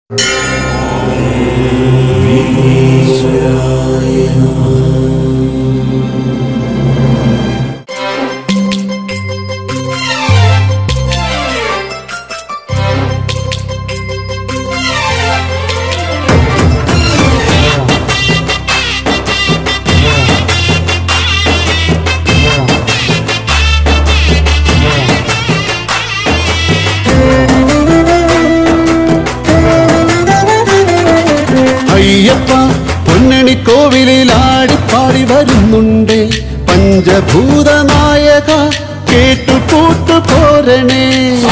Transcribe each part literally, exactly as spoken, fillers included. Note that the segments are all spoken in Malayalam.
അയ്യപ്പ പൊന്നണി കോവിലിൽ ആടിപ്പാടി വരുന്നുണ്ടേ പഞ്ചഭൂത നായക കേട്ടുകൂട്ടു പോരണേ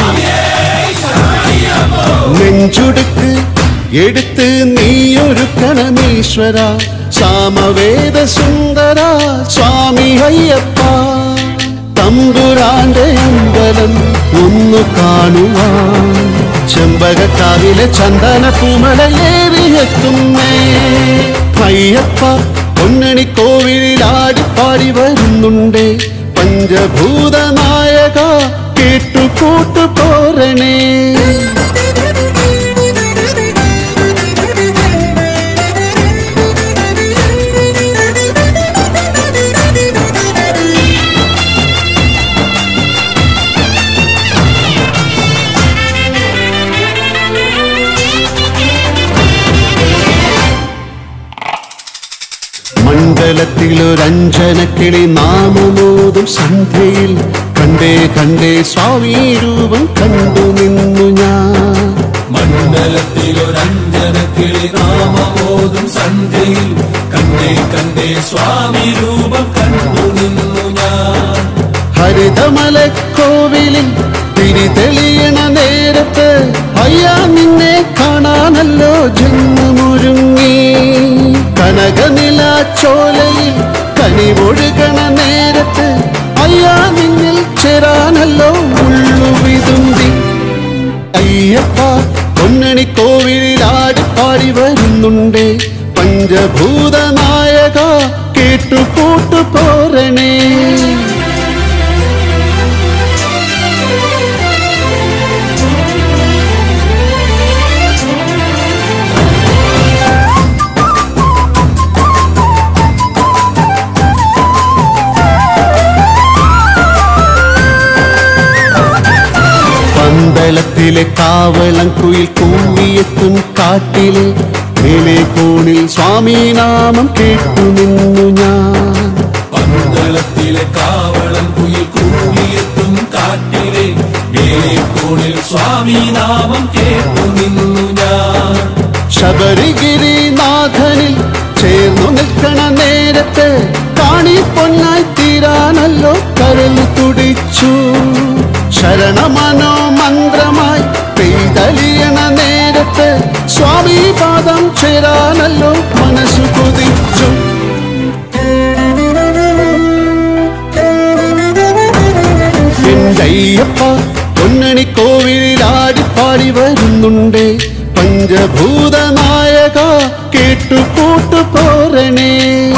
നെഞ്ചുടുക്ക് എടുത്ത് നീയൊരുക്കണമീശ്വര സാമവേദ സുന്ദര സ്വാമി അയ്യപ്പ തമ്പുരാന്റെ അമ്പലം ഒന്നു കാണുവാൻ ചെമ്പകക്കാവിലെ ചന്ദന പൂമലയേറിയെത്തുന്നേ അയ്യപ്പ പൊന്നണി കോവിലിൽ ആടിപ്പാടി വരുന്നുണ്ടേ പഞ്ചഭൂത നായക കേട്ടുകൂട്ടു പോരണേ മണ്ഡലത്തിലൊരഞ്ജനക്കിളി നാമമോതും സന്ധ്യയിൽ കണ്ടേ കണ്ടേ സ്വാമി രൂപം കണ്ടു നിന്നു ഞാൻ മണ്ഡലത്തിലൊരഞ്ജനക്കിളി നാമമോതും സന്ധ്യയിൽ കണ്ടേ കണ്ടേ സ്വാമി രൂപം കണ്ടു നിന്നു ഞാൻ ഹരിതമലക്കോവിലിൽ തിരി തെളിയണ നേരത്ത് അയ്യാ നിന്നെ കാണാനല്ലോ ജന്മമൊരുങ്ങി കനകനിലാച്ചോലയിൽ കനിവൊഴുകണ നേരത്ത് അയ്യാ നിന്നിൽ ചേരാനല്ലോ ഉള്ളുവിതുമ്പി അയ്യപ്പ പൊന്നണി കോവിലിൽ ആടിപ്പാടി വരുന്നുണ്ടേ പഞ്ചഭൂത നായക കേട്ടുകൂട്ടു പോരണേ പന്തളത്തിലെ കാവളം കുയിൽ കൂവിയെത്തും കാട്ടിലെ മേലെ കോണിൽ സ്വാമി നാമം കേട്ടു നിന്നു ഞാൻ പന്തളത്തിലെ കാവളം കുയിൽ കൂവിയെത്തും കാട്ടിലെ മേലെ കോണിൽ സ്വാമി നാമം കേട്ടു നിന്നു ഞാൻ ശബരിഗിരിനാഥനിൽ ചേർന്നു നിൽക്കണ നേരത്ത് കാണി പൊന്നായി തീരാനല്ലോ കരൽ തുടിച്ചു ശരണമനോ മന്ത്രമായി പെയ്തലിയണ നേരത്ത് സ്വാമി പാദം ചേരാനല്ലോ മനസ്സു കൊതിച്ചു എന്തയ്യപ്പ പൊന്നണി കോവിലിൽ ആടിപ്പാടി വരുന്നുണ്ടേ പഞ്ചഭൂത നായക കേട്ടുകൂട്ടു പോരണേ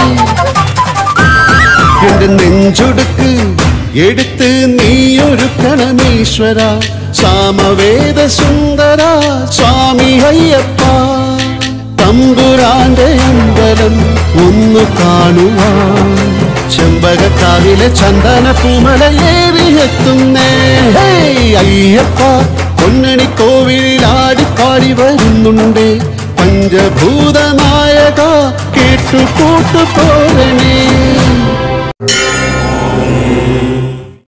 എന്റെ നെഞ്ചുടുക്ക് എടുത്ത് നീയൊരുക്കണമീശ്വര സാമവേദ സുന്ദര സ്വാമി അയ്യപ്പ തമ്പുരാന്റെ അമ്പലം ഒന്നു കാണുവാൻ ചെമ്പകക്കാവിലെ ചന്ദന പൂമലയേറിയെത്തുന്നേ അയ്യപ്പ പൊന്നണി കോവിലിൽ ആടിപ്പാടി വരുന്നുണ്ടേ പഞ്ചഭൂത നായക കേട്ടുകൂട്ടു പോരണേ